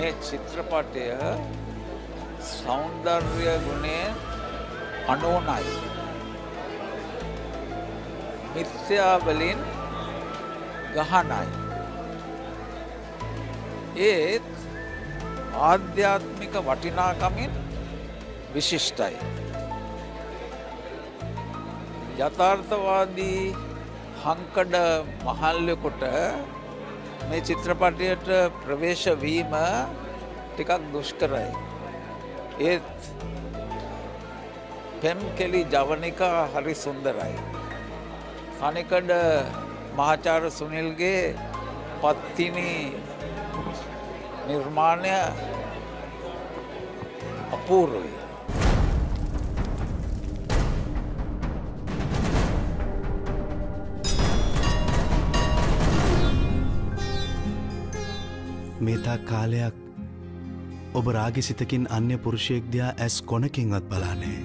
මේ චිත්‍රපටය සෞන්දර්ය ගුණයෙන් අනෝනයි. මිත්‍යා වලින් ගහනයි. ඒත් ආධ්‍යාත්මික වටිනාකමින් විශිෂ්ටයි. යථාර්ථවාදී හංකඩ මහල්ලෙකුට මේ චිත්‍රපටයට ප්‍රවේශ වීම ටිකක් දුෂ්කරයි. ඒත් පෙම් කෙලි ජවනිකා හරි සුන්දරයි. කණිකඩ මහාචාර්ය සුනිල්ගේ පත්තිනි නිර්මාණය අපූර්වයි. මේතා කාලයක් ඔබ රාගිසිතකින් අන්‍ය පුරුෂයෙක් දිහා ඇස් කොනකින්වත් බලානේ.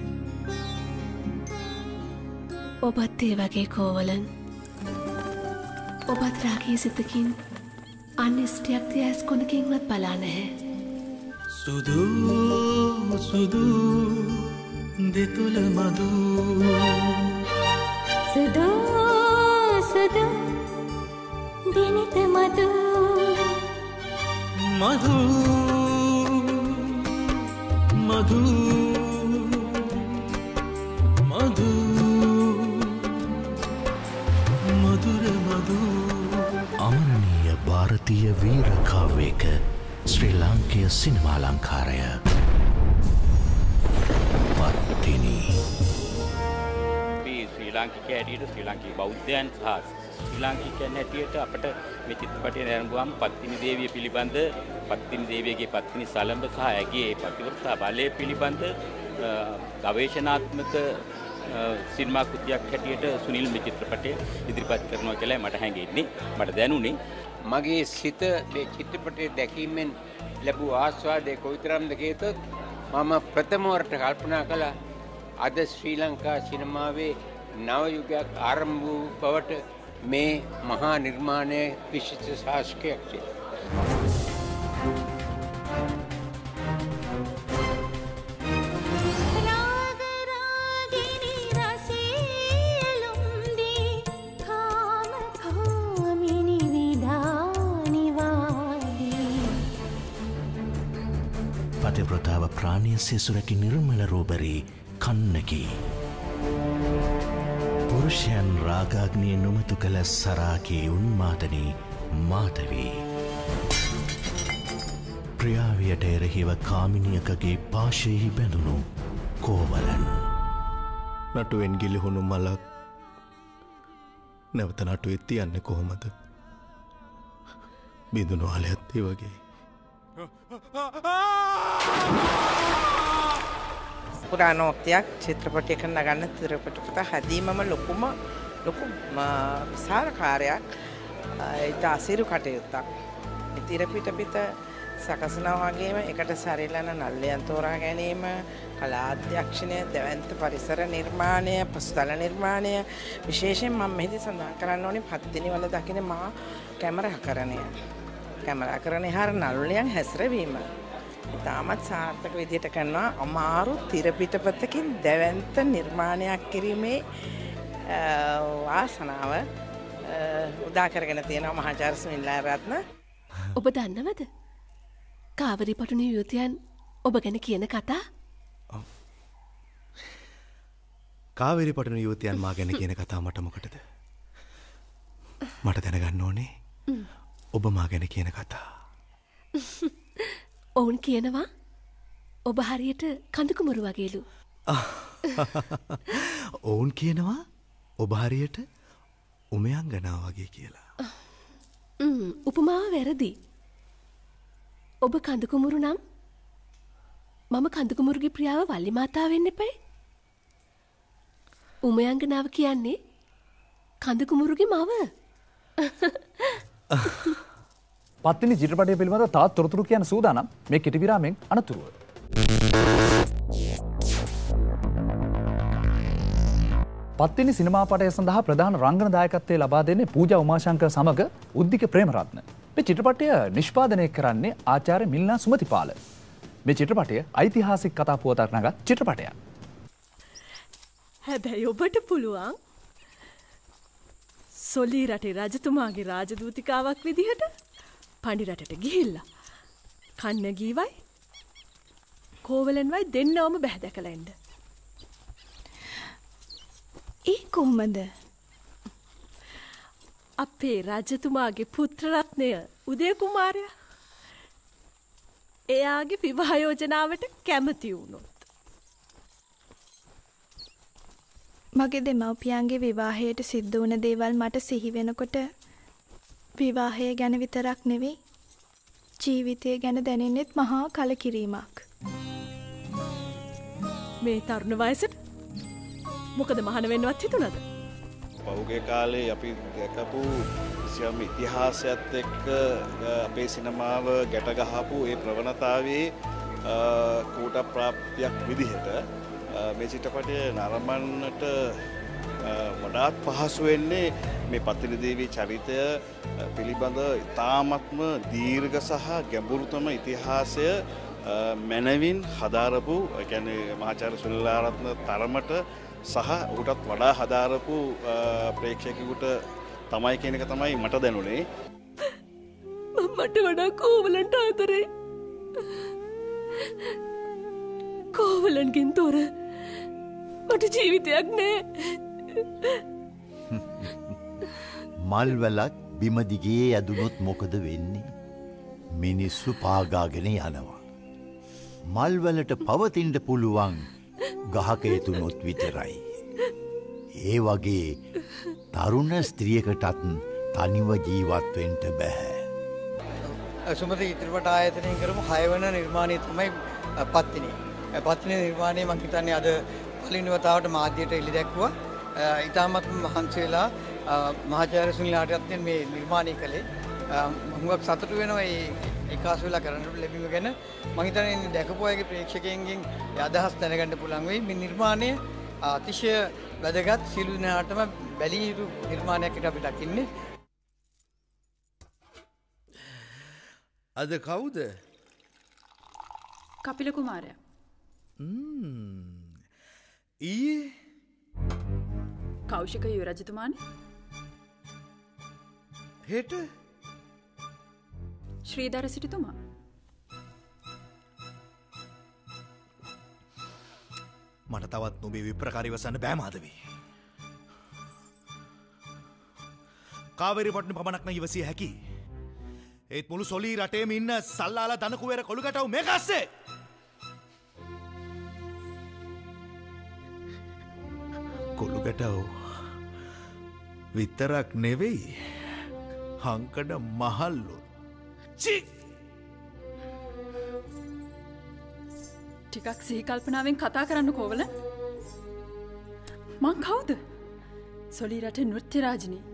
ඔබත් ඒ වගේ කෝවලන්. ඔබත් රාගී සිතකින් අන්‍ය ස්ත්‍රියක් දිහා ඇස් කොනකින්වත් බලා නැහැ. සුදු සුදු දෙතුල මදු සුදු සුදු දිනිත මදු මధు මధు මధు මధుර මధు අමරණීය ಭಾರತೀಯ වීර කාව්‍යයක ශ්‍රී ලාංකේය සිනමා අලංකාරය පත්තිනි. ශ්‍රී ලාංකිකයන් හැටියට ශ්‍රී ලාංකික බෞද්ධයන් සහ ශ්‍රී ලාංකිකයන් හැටියට අපට මේ චිත්‍රපටය නැරඹුවාම පත්තිනි දේවිය පිළිබඳ පත්තිනි දේවියගේ පත්තිනි සලඹ සහ ඇගේ පතිවෘත්තා බලය පිළිබඳ ගවේෂණාත්මක සිනමා කෘතියක් හැටියට සුනිල් මේ චිත්‍රපටය ඉදිරිපත් කරනවා කියලා මට හැඟෙන්නේ. මට දැනුනේ මගේ සිත මේ චිත්‍රපටය දැකීමෙන් ලැබූ ආස්වාදය කොයිතරම්ද කියතොත් මම ප්‍රථම වරට කල්පනා කළා අද ශ්‍රී ලංකා සිනමාවේ නව යුගයක් ආරම්භ වූ බවට මේ මහා නිර්මාණය විශිෂ්ට ශාස්ත්‍රයක් වේ. පතිව්‍රතාව ප්‍රාණීය සිසුරකි නිර්මල රූබරී කන්නකි. පුරුෂයන් රාගාග්නිය නොමතු කළ සරාකී උන්මාදනී මාතවී. ප්‍රියාවියට එරෙහිව කාමිනියකගේ පාශයෙහි බැඳුණු කෝවලන්. නටුවෙන් ගිලිහුණු මලක් නැවත නටුවෙත් තියන්නේ කොහොමද? බිඳුණු ආලයත් ඒ වගේ. පුරාණෝක්තියක් චිත්‍රපටයක නගන්න චිත්‍රපට හැදීමම ලොකු විශාල කාර්යයක්. ඒක අසිරු කටයුත්තක්. ඉතිරපිට පිට සකසනවා වගේම එකට සරිලන නල්ලයන් තෝරා ගැනීම, කලා අධ්‍යක්ෂණය, දැවැන්ත පරිසර නිර්මාණය, පසුතල නිර්මාණය, විශේෂයෙන් මම මෙහිදී සඳහන් කරන්න ඕනේ පත්තිනි වල දකින මා කැමරාකරණය. කැමරාකරණය හර නළුලියන් හැසිරවීම. ඉතාමත් සාර්ථක විදිහට කරනවා. අමාරු තිරපිටපතකින් දැවැන්ත නිර්මාණයක් කිරීමේ වාසනාව උදා කරගෙන තියෙනවා මහාචාර්ය සුනිල් රත්න. ඔබ දන්නවද? කාවරි පටුණු යුවතියන් ඔබ ගැන කියන කතා? කාවරි පටුණු යුවතියන් මා ගැන කියන කතා මට මොකටද? මට දැනගන්න ඕනේ ඔබ මා ගැන කියන කතා. ඔවුන් කියනවා ඔබ හරියට කඳුකුමරු වගේලු. ඔවුන් කියනවා ඔබ හරියට උමයංගනා වගේ කියලා. උපමාව වැරදි. ඔබ කඳුකුමරු නම් මම කඳුකුමරුගේ ප්‍රියාව වල්ලි මාතා වෙන්න එපයි. උමයංගනාව කියන්නේ කඳුකුමරුගේ මව. පත්තිනි චිත්‍රපටය පිළිබඳව තාත් තොරතුරු කියන සූදානම් මේ කෙටි විරාමයෙන් අනතුරුව. පත්තිනි සිනමාපටය සඳහා ප්‍රධාන රංගන දායකත්වය ලබා දෙන්නේ පූජා උමාශංකර සමග උද්දික ප්‍රේමරත්න. මේ චිත්‍රපටය නිෂ්පාදනය කරන්නේ ආචාර්ය මිල්නා සුමතිපාල. මේ චිත්‍රපටය ඓතිහාසික කතා පුවතක් නගත් චිත්‍රපටයක්. හැබැයි ඔබට පුළුවන් සොලී රටේ රජතුමාගේ රාජදූතිකාවක් විදිහට පණි රටට ගිහිල්ලා කන්නගීවයි කෝවලන්වයි දෙන්නවම බැහැදකලා එන්න. ඒ කොහොමද? අපේ රජතුමාගේ පුත්‍ර රත්නය උදය කුමාරයා එයාගේ විවාහ යෝජනාවට කැමති වුණොත් මගේ දෙමව්පියන්ගේ විවාහයට සිද්ධ වුණ දේවල් මට සිහි වෙනකොට විවාහය ගැන විතරක් නෙවෙයි ජීවිතය ගැන දැනෙන්නෙත් මහා කලකිරීමක්. මේ තරුණ වයසට මොකද මහාන වෙන්නවත් හිතුණද? පහුගිය කාලේ අපි දැකපු සියම් ඉතිහාසයත් එක්ක අපේ සිනමාව ගැට ගහපු ඒ ප්‍රවණතාවයේ කූට ප්‍රාප්තියක් විදිහට මේ චිත්‍රපටය නරඹන්නට වඩාත් පහසු වෙන්නේ මේ පත්තිනි දේවී චරිතය පිළිබඳ ඉතාමත්ම දීර්ඝ සහ ගැඹුරුතම ඉතිහාසය මැනවින් හදාරපු කියන්නේ මහාචාර්ය සුනිලාරත්න තරමට සහ ඔහුටත් වඩා හදාරපු ප්‍රේක්ෂකයෙකුට තමයි කියන එක තමයි මට දැනුනේ. මට වඩා කෝවලන්ට ආදරේ. කෝවලන්ගෙන් තොර මට ජීවිතයක් නෑ. මල්වලක් බිම දිගේ ඇදුනොත් මොකද වෙන්නේ? මිනිස්සු පාගාගෙන යනවා. මල්වලට පවතින්න පුළුවන් ගහක එතුනොත් විතරයි. ඒ වගේ තරුණ ස්ත්‍රියකටත් තනිව ජීවත් වෙන්න බෑ. සුමති චිත්‍රපට ආයතනයෙන් කරමු 6 වෙනි නිර්මාණය තමයි පත්තිනි. පත්තිනි නිර්මාණය මම හිතන්නේ අද පළවෙනි වතාවට මාධ්‍යයට එළි දැක්වුවා. ඊටමත් මහන්සි වෙලා මහාචාර්ය සුනිල් ආරත්න මේ නිර්මාණය කළේ. මම සතුටු වෙනවා මේ එකාසු වෙලා කරන්න ලැබීම ගැන. මම හිතන්නේ දැකපු අයගේ ප්‍රේක්ෂකයන්ගෙන් අදහස් දැනගන්න පුළුවන් වෙයි. මේ නිර්මාණය අතිශය වැදගත් සියලු දෙනාටම බැලිය යුතු නිර්මාණයක් අපි දකින්නේ. අද කවුද? කපිල කුමාරයා. ඊයේ කෞශික යුවරජතුමානි. හෙට ශ්‍රීධර සිටුතුමා. මට තවත් නොබේ විප්‍රකාරී වසන්න බෑ මාධවී. කාවේරි පොට්න පමණක් නම් ඉවසිය හැකි. ඒත් මුළු සොලී රටේම ඉන්න සල්ලාලා දනකුවේර කොළුගටව මේක අස්සේ. කොළුගටව විතරක් නෙවෙයි හංකඩ මහල්ලු. ටිකක් සිහි කල්පනාවෙන් කතා කරන්න කෝවල. මං කවුද? සොලී රටේ නෘත්‍ය රාජිනී.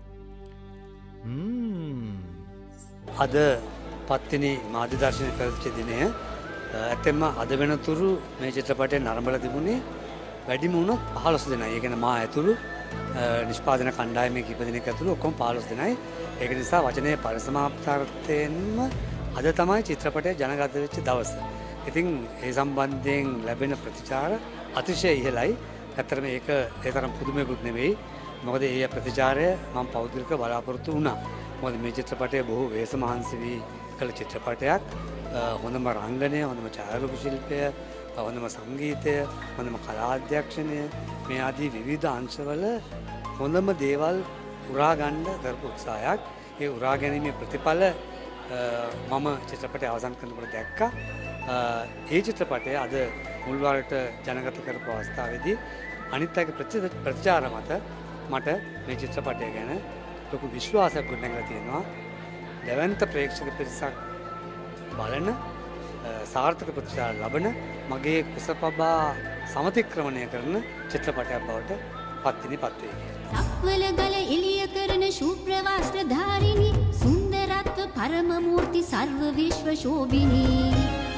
අද පත්තිනි මාධ්‍ය දර්ශනය පැවැත්විච්ච දිනය. ඇත්තෙන්ම අද වෙනතුරු මේ චිත්‍රපටය නරඹලා තිබුණේ වැඩිම වුණොත් 15 දෙනයි. ඒ කියන්නේ මා ඇතුළු නිෂ්පාදන කණ්ඩායමේ කීප දෙනෙක් ඇතුළු ඔක්කොම 15 දෙනයි. ඒක නිසා වචනේ පරිසමාප්තාර්ථයෙන්ම අද තමයි චිත්‍රපටය ජනගත වෙච්ච දවස. ඉතින් ඒ සම්බන්ධයෙන් ලැබෙන ප්‍රතිචාර අතිශය ඉහළයි. ඇත්තටම ඒක ඒ තරම් පුදුමයක්වත් නෙවෙයි. මොකද ඒ ප්‍රතිචාරය මම පෞද්ගලිකව බලාපොරොත්තු වුණා. මොකද මේ චිත්‍රපටය බොහෝ වේස මහන්සි වී කළ චිත්‍රපටයක්. හොඳම රංගනය, හොඳම ඡායාරූප ශිල්පය, හොඳම සංගීතය, හොඳම කලාධ්‍යක්ෂණය මේ ආදී විවිධ අංශවල හොඳම දේවල් උරා ගන්න කරපු උත්සාහයක්. ඒ උරා ගැනීමේ ප්‍රතිඵල මම චිත්‍රපටය අවසන් කරනකොට දැක්කා. ඒ චිත්‍රපටය අද මුල්වරට ජනගත කරපු අවස්ථාවේදී අනිත් අයගේ ප්‍රතිචාර මත මට මේ චිත්‍රපටය ගැන ලොකු විශ්වාසයක් ගොඩනැගලා තියෙනවා. දැවැන්ත ප්‍රේක්ෂක පිරිසක් බලන සාර්ථක ප්‍රතිචාර ලබන මගේ කුසපබා සමතික්‍රමණය කරන චිත්‍රපටයක් බවට පත්තිනි පත්වේ. සක්වල ගල එළිය කරන ශුභ්‍රවස්ත්‍ර ධාරිණී සුන්දරත්ව පරම මූර්ති සර්ව විශ්ව ශෝභිනී.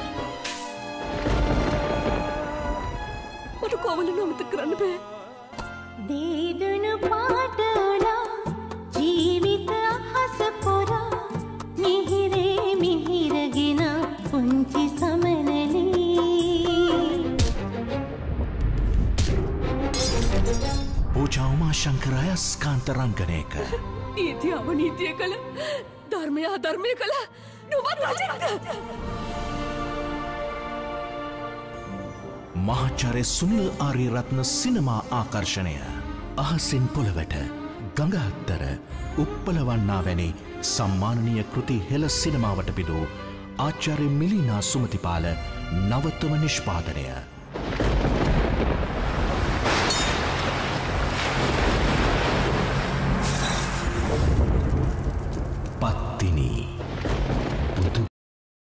මට කොවල නොමත කරන්න බෑ. දේදන පාටලා ජීවිත අහස පොරා ශංකර අයස්කාන්ත රංගනයක නීතිය අවනීතිය කළ ධර්මය අධර්මය කළ නුවත් රජෙක්ද? මහාචාර්ය සුනිල් ආරියරත්න සිනමා ආකර්ෂණය අහසින් පොළවට ගඟ අත්තර උප්පලවන්නා වැනි සම්මානනීය කෘති හෙළ සිනමාවට පිදූ ආචාර්ය මිලිනා සුමතිපාල නවතම නිෂ්පාදනය